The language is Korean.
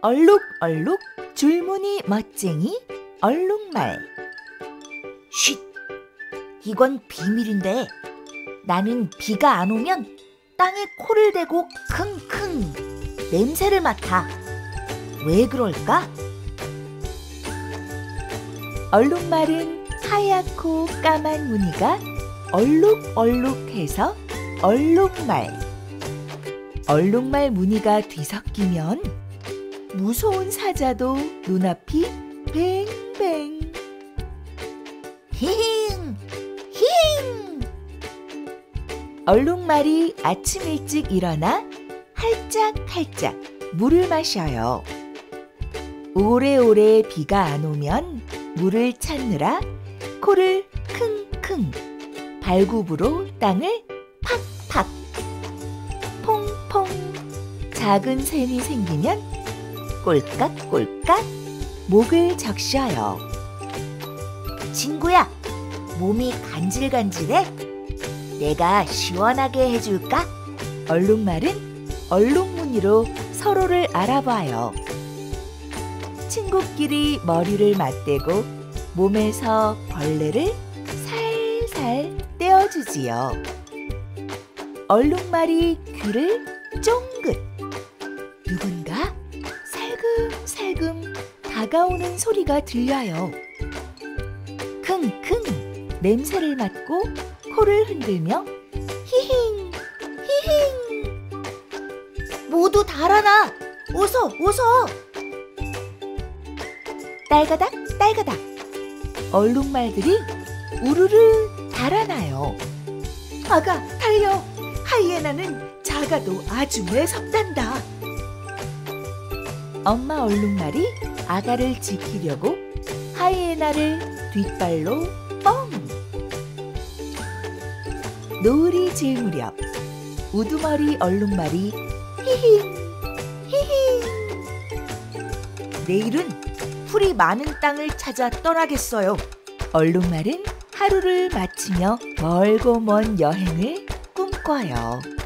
얼룩얼룩 줄무늬 멋쟁이 얼룩말. 쉿! 이건 비밀인데 나는 비가 안 오면 땅에 코를 대고 킁킁 냄새를 맡아. 왜 그럴까? 얼룩말은 하얗고 까만 무늬가 얼룩얼룩해서 얼룩말. 얼룩말 무늬가 뒤섞이면 무서운 사자도 눈앞이 뱅뱅. 히힝! 히힝! 얼룩말이 아침 일찍 일어나 할짝할짝 물을 마셔요. 오래오래 비가 안 오면 물을 찾느라 코를 킁킁, 발굽으로 땅을 팍팍, 퐁퐁. 작은 샘이 생기면 꼴깍꼴깍 목을 적셔요. 친구야, 몸이 간질간질해? 내가 시원하게 해줄까? 얼룩말은 얼룩무늬로 서로를 알아봐요. 친구끼리 머리를 맞대고 몸에서 벌레를 살살 떼어주지요. 얼룩말이 귀를 쫑긋. 누군가 살금살금 다가오는 소리가 들려요. 킁킁 냄새를 맡고 코를 흔들며 히힝 히힝. 모두 달아나! 어서, 어서! 딸가닥 딸가닥 얼룩말들이 우르르 달아나요. 아가 달려! 하이에나는 작아도 아주 매섭단다. 엄마 얼룩말이 아가를 지키려고 하이에나를 뒷발로 뻥! 노을이 질 무렵 우두머리 얼룩말이 히힝 히힝. 내일은 풀이 많은 땅을 찾아 떠나겠어요. 얼룩말은 하루를 마치며 멀고 먼 여행을 꿈꿔요.